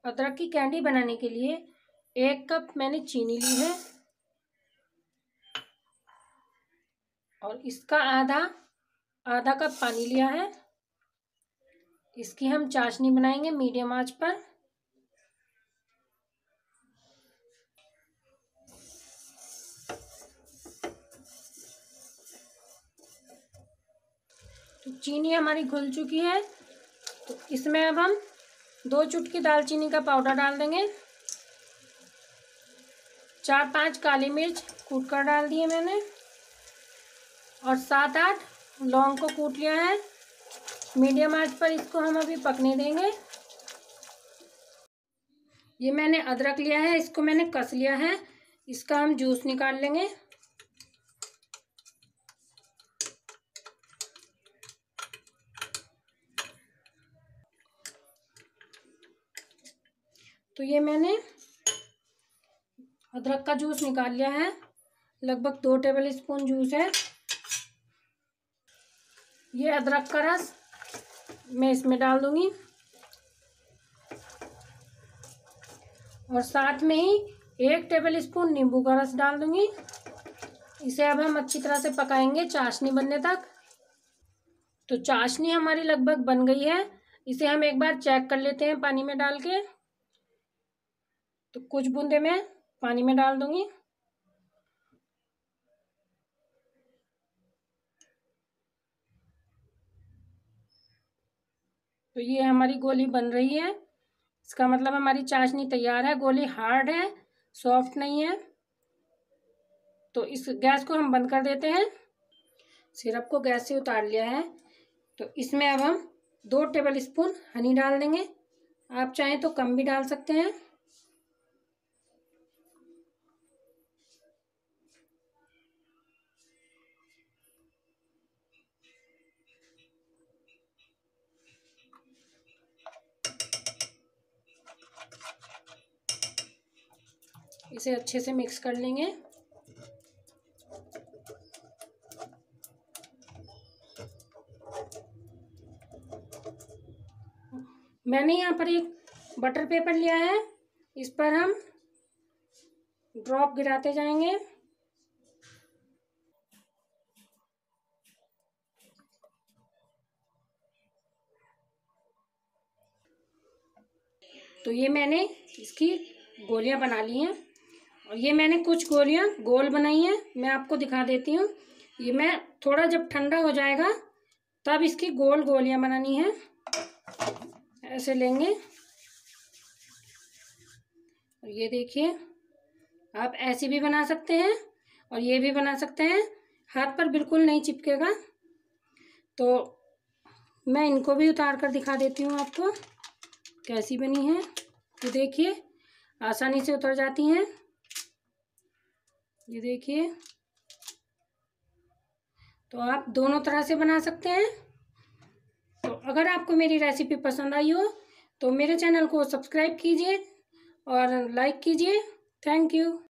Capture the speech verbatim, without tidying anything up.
अदरक की कैंडी बनाने के लिए एक कप मैंने चीनी ली है और इसका आधा आधा कप पानी लिया है। इसकी हम चाशनी बनाएंगे मीडियम आंच पर। तो चीनी हमारी घुल चुकी है, तो इसमें अब हम दो चुटकी दालचीनी का पाउडर डाल देंगे। चार पांच काली मिर्च कूट कर डाल दिए मैंने और सात आठ लौंग को कूट लिया है। मीडियम आंच पर इसको हम अभी पकने देंगे। ये मैंने अदरक लिया है, इसको मैंने कस लिया है। इसका हम जूस निकाल लेंगे। तो ये मैंने अदरक का जूस निकाल लिया है, लगभग दो टेबल स्पून जूस है। ये अदरक का रस मैं इसमें डाल दूंगी और साथ में ही एक टेबल स्पून नींबू का रस डाल दूंगी। इसे अब हम अच्छी तरह से पकाएंगे चाशनी बनने तक। तो चाशनी हमारी लगभग बन गई है। इसे हम एक बार चेक कर लेते हैं पानी में डाल के। तो कुछ बूंदे मैं पानी में डाल दूंगी। तो ये हमारी गोली बन रही है, इसका मतलब हमारी चाशनी तैयार है। गोली हार्ड है, सॉफ्ट नहीं है। तो इस गैस को हम बंद कर देते हैं। सिरप को गैस से उतार लिया है, तो इसमें अब हम दो टेबल स्पून हनी डाल देंगे। आप चाहें तो कम भी डाल सकते हैं। इसे अच्छे से मिक्स कर लेंगे। मैंने यहाँ पर एक बटर पेपर लिया है, इस पर हम ड्रॉप गिराते जाएंगे। तो ये मैंने इसकी गोलियां बना ली हैं और ये मैंने कुछ गोलियां गोल बनाई हैं, मैं आपको दिखा देती हूँ। ये मैं थोड़ा जब ठंडा हो जाएगा तब इसकी गोल गोलियां बनानी है। ऐसे लेंगे और ये देखिए, आप ऐसी भी बना सकते हैं और ये भी बना सकते हैं, हाथ पर बिल्कुल नहीं चिपकेगा। तो मैं इनको भी उतार कर दिखा देती हूँ आपको कैसी बनी है। ये देखिए, आसानी से उतर जाती हैं। ये देखिए, तो आप दोनों तरह से बना सकते हैं। तो अगर आपको मेरी रेसिपी पसंद आई हो तो मेरे चैनल को सब्सक्राइब कीजिए और लाइक कीजिए। Thank you.